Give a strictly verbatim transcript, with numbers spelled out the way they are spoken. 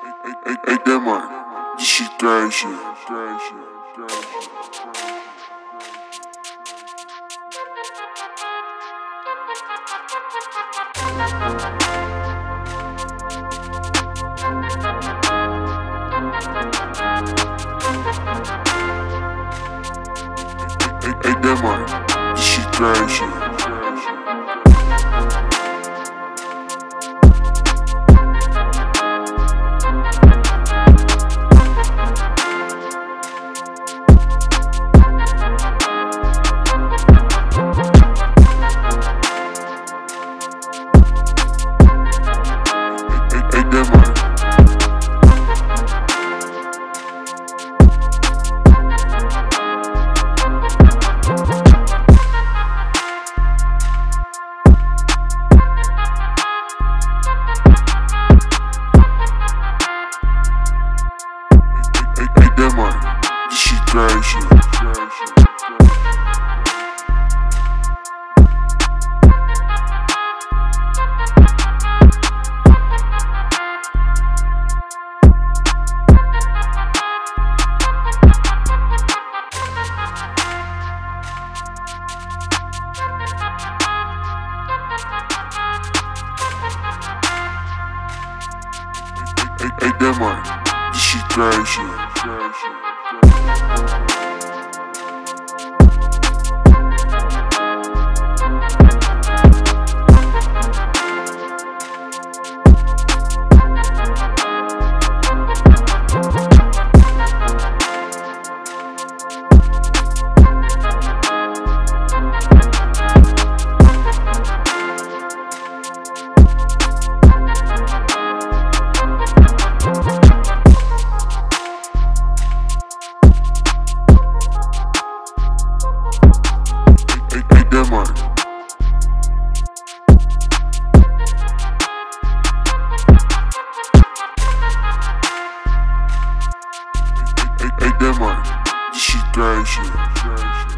Ej, ej, Demar, dzisiaj graj się. Ej, ej, Demar, dzisiaj graj się. Dzisiaj graj się. Ej, ej, Demar, dzisiaj graj się. Demar. Ej, ej, Demar, dzisiaj graj się.